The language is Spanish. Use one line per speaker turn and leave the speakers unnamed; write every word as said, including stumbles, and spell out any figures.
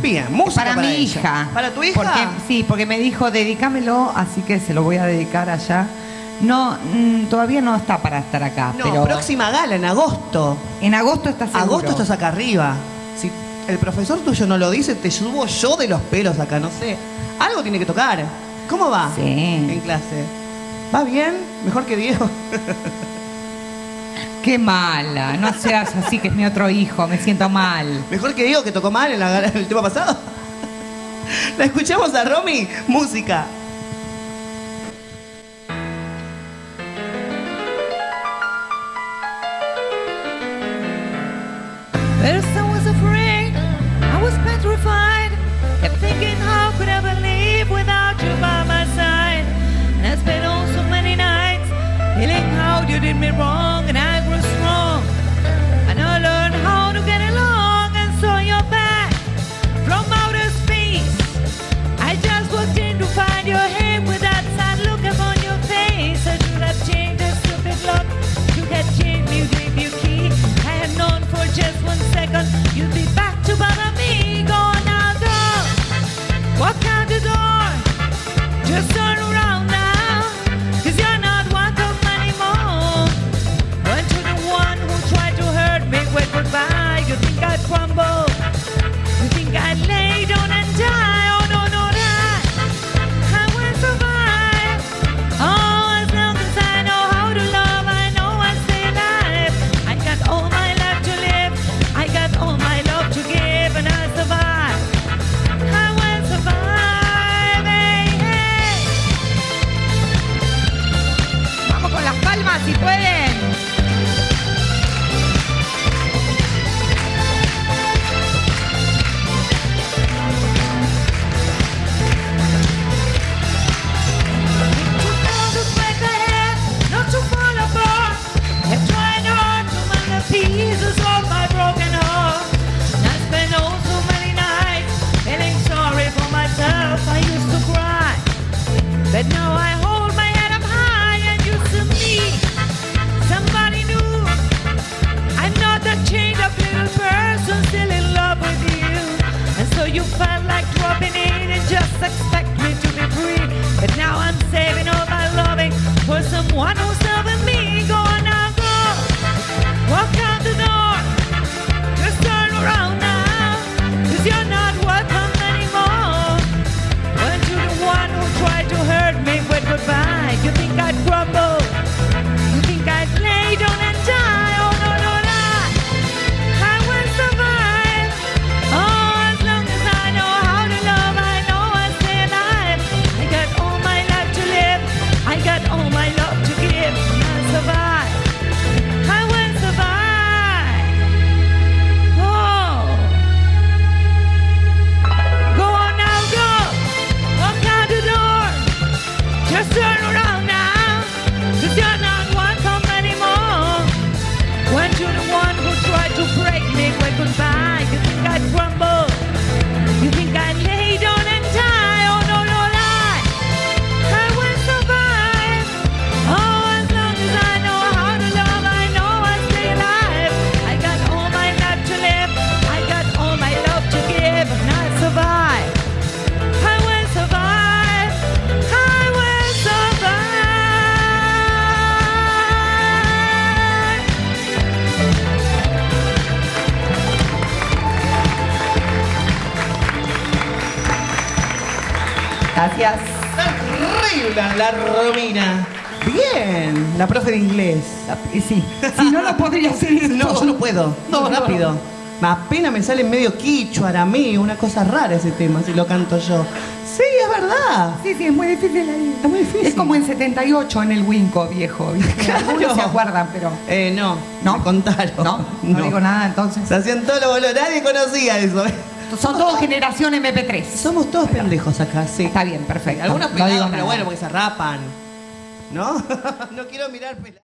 Bien, música
para,
para
mi
ella.
hija.
¿Para tu hija?
Porque, sí, porque me dijo, dedícamelo, así que se lo voy a dedicar allá. No, mm, todavía no está para estar acá.
No,
pero
próxima gala en agosto.
en agosto está seguro.
Agosto estás acá arriba. Si el profesor tuyo no lo dice, te subo yo de los pelos acá, no sé. Algo tiene que tocar. ¿Cómo va?
Sí.
En clase. ¿Va bien? ¿Mejor que Diego?
Qué mala, no seas así, que es mi otro hijo, me siento mal.
¿Mejor que Diego, que tocó mal en, la, en el tema pasado? La escuchamos a Romy. Música.
First I was afraid, I was petrified, kept thinking how could I believe without you by my side. And I spent all so many nights feeling how you did me wrong, and I grew strong, and I learned how to get along, and so you're back from outer space. I just walked in to find your head with that sad look upon your face. I should have changed the stupid lock to get changed, you gave your key. I had known for just one second you'd be back to bother me. Go now, go, walk out the door, just turn around now, 'cause you're not welcome anymore. Went to the one who tried to hurt me, wait goodbye. You think I'd crumble, you think I'd lay down and die. Oh no, no, that I will survive. Oh, as long as I know how to love, I know I'll stay alive. I got all my life to live, I got all my love to give, and I'll survive. I will survive. Hey, hey.
Vamos con las palmas si pueden.
Not to break the head, not to fall apart. I've tried hard to mend the pieces of my broken heart. And I spent oh so many nights feeling sorry for myself. I used to cry, but now I hold my head up high and used to meet somebody new. I'm not that chained up little person still in love with you. And so you felt like dropping in and just expect me to be free. But now I'm saving all my loving for someone who's loving me. Go on now, go, walk out the door, just turn around now, 'cause you're not welcome anymore. Went to the one who tried to hurt me with goodbye. You think I'd crumble, you think I'd lay down and die. Oh no, no, no, I will survive. Oh, as long as I know how to love, I know I'll stay alive. I got all my life to live, I got all my love to give, and I'll survive. I will survive. Oh, go on now, go, walk out the door, just turn around now, 'cause you're not welcome anymore. Went to the one who tried to break me, wait goodbye. You think I'd crumble, you think I'd lay down and die. Oh no, no, lie, I will survive. Oh, as long as I know how to love, I know I'll stay alive. I got all my life to live, I got all my love to give, and I'll survive. I will survive, I will survive.
Gracias.
Terrible la Romina. Bien. La profe de inglés.
Y sí, si no, no podría seguir.
No, yo no puedo.
No,
No,
no,
rápido. Apenas me sale medio quicho, arameo, una cosa rara ese tema, si lo canto yo. Sí, es verdad.
Sí, sí, es muy difícil ahí.
Es muy difícil.
Es como en setenta y ocho en el Winco, viejo.
Claro.
Algunos se acuerdan, pero...
Eh, no.
¿No?
Me contaron.
No, no, digo nada, entonces.
Se hacían todos los boludos. Nadie conocía eso.
Son todos generación eme pe tres.
Somos todos pendejos acá, sí.
Está bien, perfecto.
Algunos
No
pelados,
digo
pero
nada.
bueno, porque se rapan. ¿No? No quiero mirar pelados.